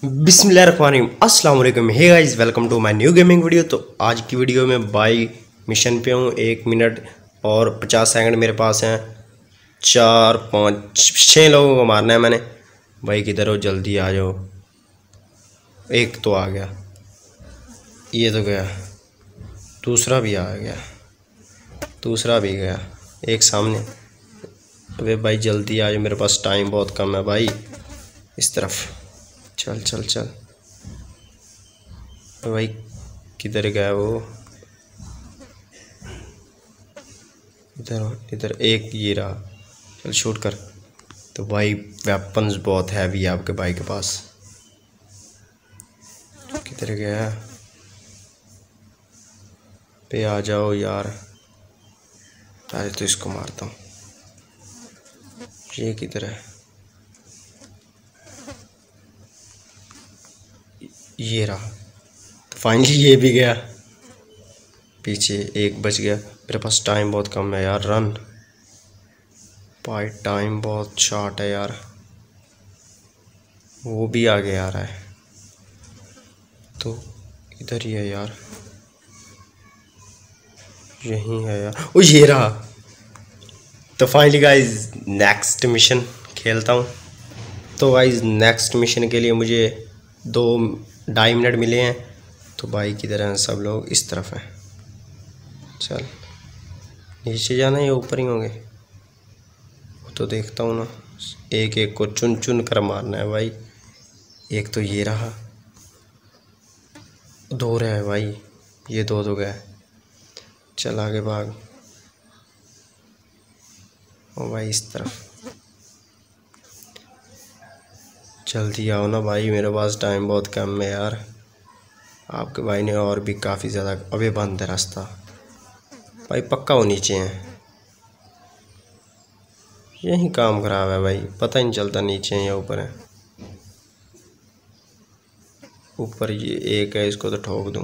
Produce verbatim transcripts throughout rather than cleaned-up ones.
बिस्मिल्लाहिर्रहमानिर्रहीम अस्सलाम वालेकुम। Hey guys, welcome to my new gaming video. तो आज की वीडियो में बाई मिशन पे हूँ। एक मिनट और पचास सेकंड मेरे पास हैं। चार पाँच छः लोगों को मारना है मैंने। भाई किधर हो, जल्दी आ जाओ। एक तो आ गया, ये तो गया, दूसरा भी आ गया, दूसरा भी गया, एक सामने। अबे भाई जल्दी आ जाओ, मेरे पास टाइम बहुत कम है भाई। इस तरफ चल चल चल। भाई किधर गया वो? इधर इधर एक ये रहा। चल शूट कर। तो भाई वेपन्स बहुत हैवी है आपके भाई के पास। किधर गया? पे आ जाओ यार। आज तो इसको मारता हूँ। ये किधर है? ये रहा। तो फाइनली ये भी गया। पीछे एक बच गया। मेरे पास टाइम बहुत कम है यार। रन भाई, टाइम बहुत शॉर्ट है यार। वो भी आगे आ रहा है। तो इधर ही है यार, यहीं है यार। ओ ये रहा। तो फाइनली गाइज नेक्स्ट मिशन खेलता हूँ। तो गाइज नेक्स्ट मिशन के लिए मुझे दो ढाई मिनट मिले हैं। तो भाई किधर हैं सब लोग? इस तरफ हैं। चल नीचे जाना या ऊपर ही होंगे? वो तो देखता हूँ ना। एक एक को चुन चुन कर मारना है भाई। एक तो ये रहा, दो रहे भाई। ये दो दो गए। चल आगे भाग। ओ भाई इस तरफ जल्दी आओ ना भाई, मेरे पास टाइम बहुत कम है यार। आपके भाई ने और भी काफ़ी ज़्यादा। अबे बंद है रास्ता भाई, पक्का वो नीचे हैं। यही काम खराब है भाई, पता ही नहीं चलता नीचे हैं या ऊपर है। ऊपर ये एक है, इसको तो ठोक दूँ।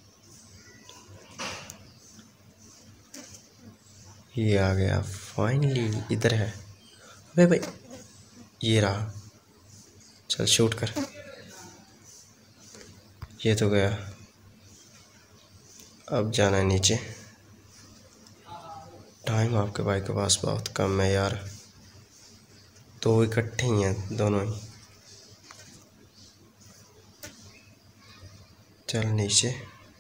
ये आ गया फाइनली, इधर है। अबे भाई ये रहा। चल शूट कर। ये तो गया। अब जाना है नीचे। टाइम आपके भाई के पास बहुत कम है यार। दो इकट्ठे ही हैं दोनों ही। चल नीचे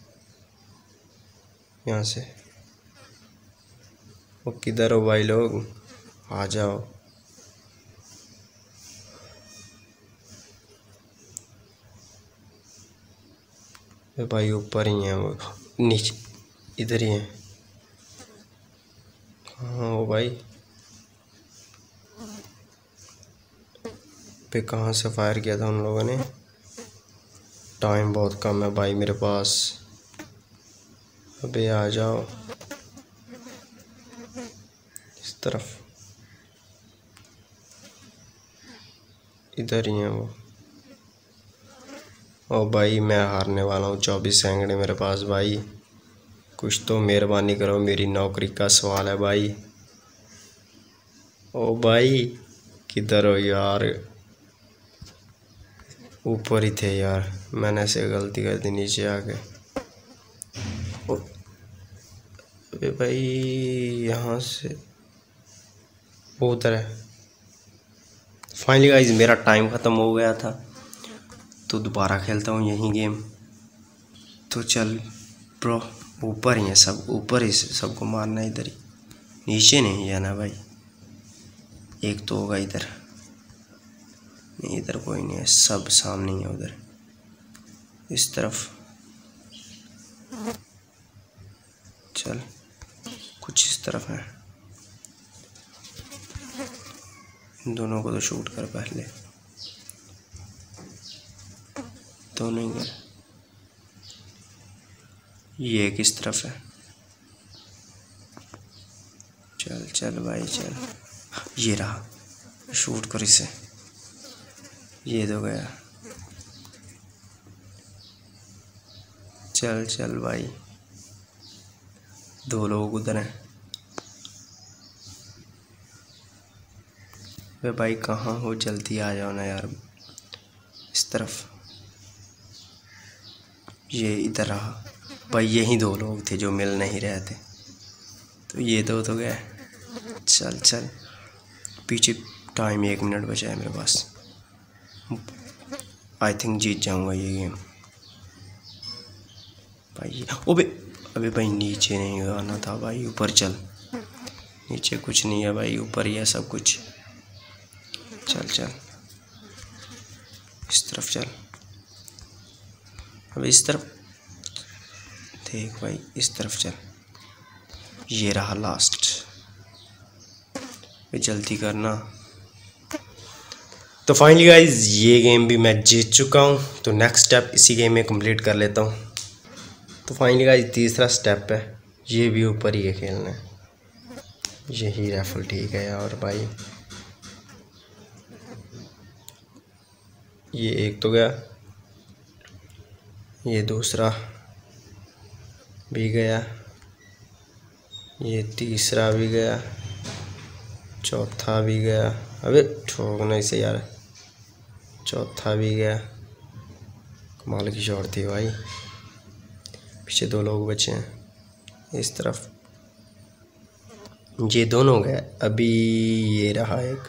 यहाँ से। वो किधर हो भाई लोग? आ जाओ। भाई ऊपर ही हैं वो, नीचे इधर ही हैं। कहाँ हो भाई? पे कहाँ से फायर किया था उन लोगों ने? टाइम बहुत कम है भाई मेरे पास। अबे आ जाओ इस तरफ। इधर ही हैं वो। ओ भाई मैं हारने वाला हूँ। चौबीस सेकंड मेरे पास भाई। कुछ तो मेहरबानी करो, मेरी नौकरी का सवाल है भाई। ओ भाई किधर हो यार? ऊपर ही थे यार, मैंने ऐसे गलती कर दी नीचे आके। अबे भाई यहाँ से वो उधर है। फाइनली गाइज मेरा टाइम ख़त्म हो गया था, तो दोबारा खेलता हूँ यही गेम। तो चल ब्रो, ऊपर ही है सब, ऊपर ही सबको मारना है। इधर ही, नीचे नहीं जाना भाई। एक तो होगा इधर। नहीं इधर कोई नहीं है, सब सामने ही है उधर। इस तरफ चल, कुछ इस तरफ है। इन दोनों को तो शूट कर पहले। दोनों ही गए। ये किस तरफ है? चल चल भाई चल। ये रहा, शूट कर इसे। ये तो गया। चल चल भाई, दो लोग उधर हैं। वे भाई कहाँ हो? जल्दी आ जाओ ना यार। इस तरफ ये इधर रहा भाई, यही दो लोग थे जो मिल नहीं रहे थे, तो ये दो तो गए। चल चल पीछे, टाइम एक मिनट बचा है मेरे पास। आई थिंक जीत जाऊंगा ये गेम भाई। ओबे अबे भाई नीचे नहीं आना था भाई, ऊपर चल। नीचे कुछ नहीं है भाई, ऊपर ही है सब कुछ। चल चल इस तरफ चल, अब इस तरफ देख भाई, इस तरफ चल। ये रहा लास्ट, जल्दी करना। तो फाइनली गाइज ये गेम भी मैं जीत चुका हूँ, तो नेक्स्ट स्टेप इसी गेम में कंप्लीट कर लेता हूँ। तो फाइनली गाइज तीसरा स्टेप है, ये भी ऊपर ही है खेलना है। यही राइफल ठीक है यार भाई। ये एक तो गया, ये दूसरा भी गया, ये तीसरा भी गया, चौथा भी गया। अबे ठोकना इसे यार, चौथा भी गया। कमाल की शॉट थी भाई। पीछे दो लोग बचे हैं इस तरफ, ये दोनों गए। अभी ये रहा एक,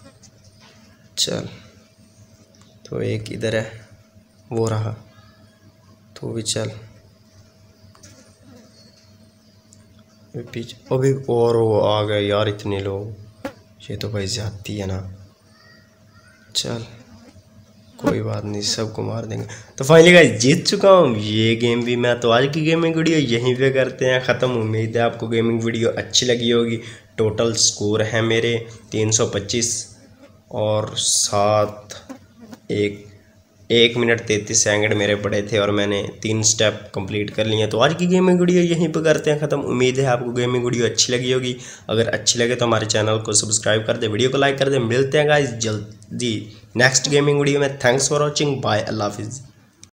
चल तो एक इधर है, वो रहा, तो भी चल। पीछे अभी और वो आ गए यार इतने लोग, ये तो भाई ज्यादती है ना। चल कोई बात नहीं, सबको मार देंगे। तो फाइनली गाइस जीत चुका हूँ ये गेम भी मैं। तो आज की गेमिंग वीडियो यहीं पे करते हैं ख़त्म। उम्मीद है आपको गेमिंग वीडियो अच्छी लगी होगी। टोटल स्कोर है मेरे तीन सौ पच्चीस और सात एक एक मिनट तैंतीस सेकंड मेरे पड़े थे और मैंने तीन स्टेप कंप्लीट कर लिए। तो आज की गेमिंग वीडियो यहीं पर करते हैं ख़त्म। उम्मीद है आपको गेमिंग वीडियो अच्छी लगी होगी। अगर अच्छी लगे तो हमारे चैनल को सब्सक्राइब कर दे, वीडियो को लाइक कर दे। मिलते हैं गाइस जल्दी नेक्स्ट गेमिंग वीडियो में। थैंक्स फॉर वॉचिंग, बाय, अल्लाह हाफिज़।